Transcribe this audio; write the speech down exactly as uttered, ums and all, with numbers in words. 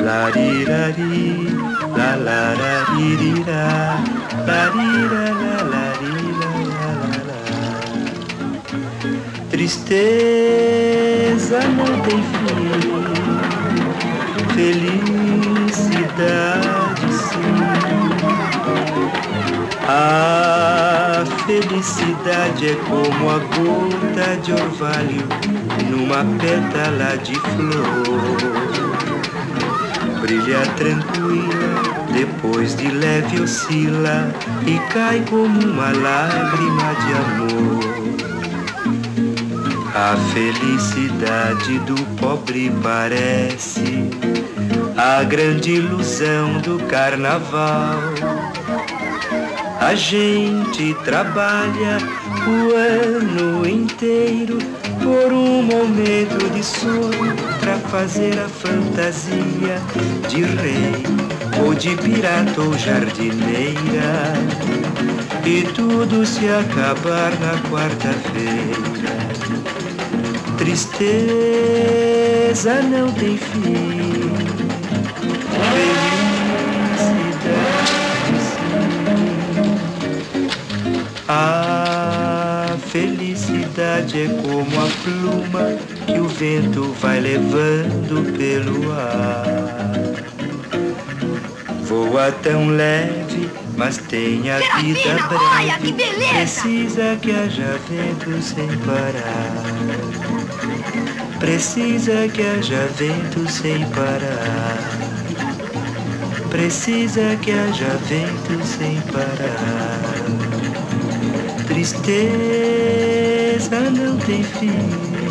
Larirari, la la laririra, larira, la larira, la la. Tristeza não tem fim, felicidade sim. A felicidade é como a gota de orvalho numa pétala de flor. Brilha tranquila, depois de leve oscila e cai como uma lágrima de amor. A felicidade do pobre parece a grande ilusão do carnaval. A gente trabalha o ano inteiro por um momento de sono pra fazer a fantasia de rei ou de pirata ou jardineira, e tudo se acabar na quarta-feira. Tristeza não tem fim, felicidade sim. A felicidade é como a pluma que o vento vai levando pelo ar. Voa tão leve, mas tem a vida breve. Olha que beleza! Precisa que haja vento sem parar. Precisa que haja vento sem parar. Precisa que haja vento sem parar. Tristeza não tem fim.